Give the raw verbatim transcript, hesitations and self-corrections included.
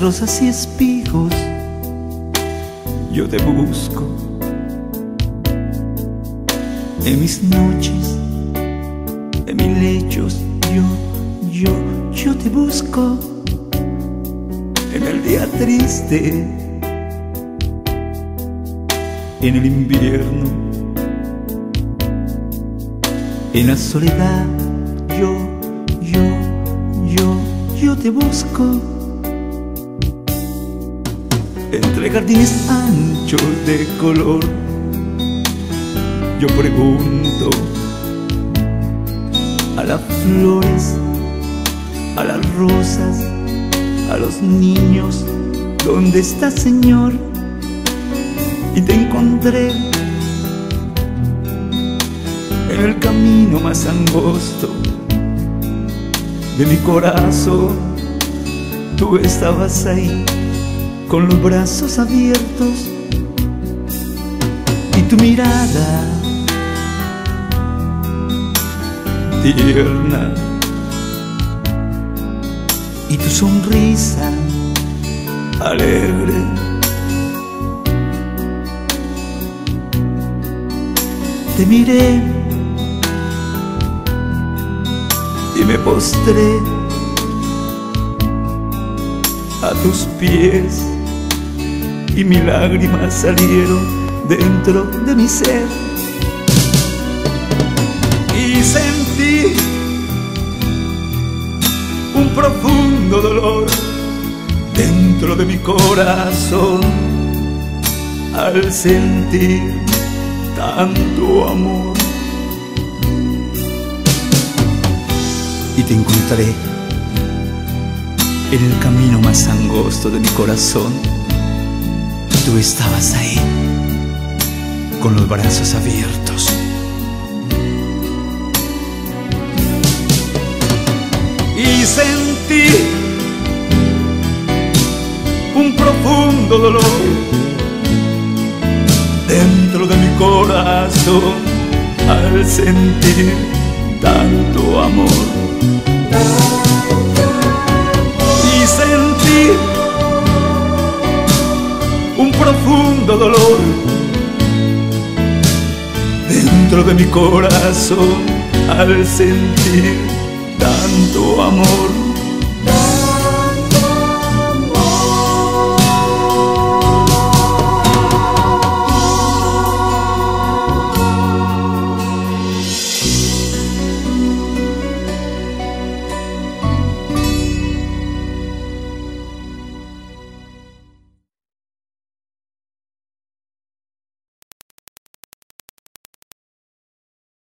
rosas y espigos, yo te busco. En mis noches, en mis lechos, yo, yo, yo te busco. En el día triste, en el invierno, en la soledad, yo, yo, yo, yo te busco. Entre jardines anchos de color, yo pregunto a las flores, a las rosas, a los niños, ¿dónde está, Señor? Y te encontré en el camino más angosto de mi corazón. Tú estabas ahí con los brazos abiertos y tu mirada tierna y tu sonrisa alegre. Te miré y me postré a tus pies y mis lágrimas salieron dentro de mi ser. Y sentí un profundo dolor dentro de mi corazón al sentir tanto amor. Y te encontré en el camino más angosto de mi corazón. Tú estabas ahí con los brazos abiertos. Y sentí un profundo dolor dentro de mi corazón al sentir tanto amor. Y sentí un profundo dolor dentro de mi corazón al sentir tanto amor.